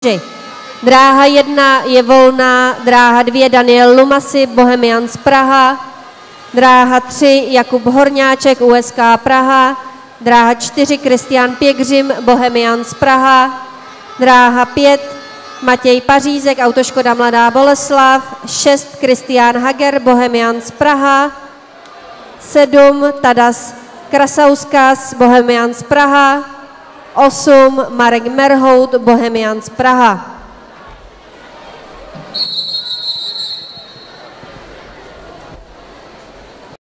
Dráha 1 je volná, dráha 2 Daniel Lumasy, Bohemians Praha, dráha 3 Jakub Horňáček, USK Praha, dráha 4 Kristián Pěkřim, Bohemians Praha, dráha 5 Matěj Pařízek, Autoškoda Mladá Boleslav, 6 Kristián Hager, Bohemians Praha, 7 Tadas Krasauskas, Bohemians Praha, 8 Marek Merhout, Bohemians Praha.